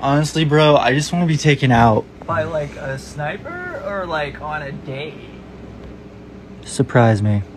Honestly, bro, I just want to be taken out. By like a sniper or like on a date? Surprise me.